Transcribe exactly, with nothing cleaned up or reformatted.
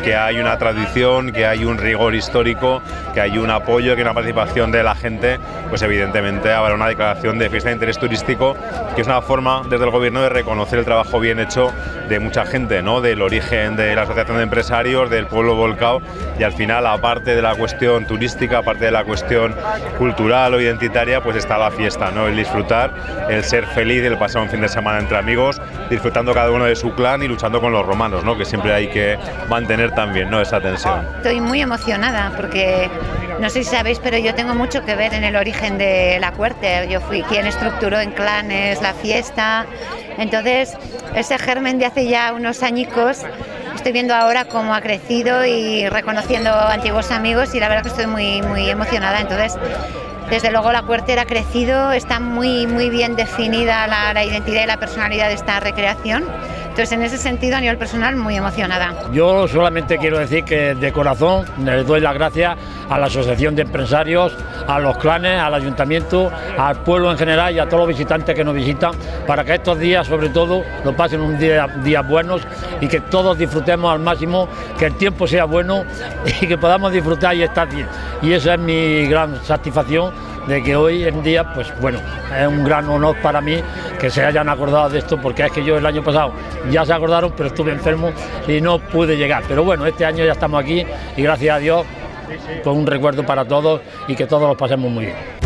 que hay una tradición, que hay un rigor histórico, que hay un apoyo, que hay una participación de la gente, pues evidentemente habrá una declaración de fiesta de interés turístico, que es una forma desde el gobierno de reconocer el trabajo bien hecho de mucha gente, ¿no? Del origen de la asociación de empresarios, del pueblo volcado, y al final, aparte de la cuestión turística, aparte de la cuestión cultural o identitaria, pues está la fiesta, ¿no? El disfrutar, el ser feliz, el pasar un fin de semana entre amigos, disfrutando cada uno de su clan y luchando con los romanos, ¿no? Que siempre hay que mantener también, ¿no? Esa tensión. Estoy muy emocionada porque no sé si sabéis, pero yo tengo mucho que ver en el origen de la Cuerte. Yo fui quien estructuró en clanes la fiesta. Entonces, ese germen de hace ya unos añicos, estoy viendo ahora cómo ha crecido y reconociendo antiguos amigos, y la verdad que estoy muy, muy emocionada. Entonces, desde luego la Cuerte ha crecido, está muy, muy bien definida la, la identidad y la personalidad de esta recreación. Entonces, en ese sentido, a nivel personal, muy emocionada. Yo solamente quiero decir que de corazón les doy las gracias a la Asociación de Empresarios, a los clanes, al Ayuntamiento, al pueblo en general y a todos los visitantes que nos visitan, para que estos días, sobre todo, nos pasen un día, días buenos y que todos disfrutemos al máximo, que el tiempo sea bueno y que podamos disfrutar y estar bien. Y esa es mi gran satisfacción, de que hoy en día, pues bueno, es un gran honor para mí que se hayan acordado de esto, porque es que yo el año pasado ya se acordaron, pero estuve enfermo y no pude llegar. Pero bueno, este año ya estamos aquí y gracias a Dios, pues un recuerdo para todos y que todos los pasemos muy bien.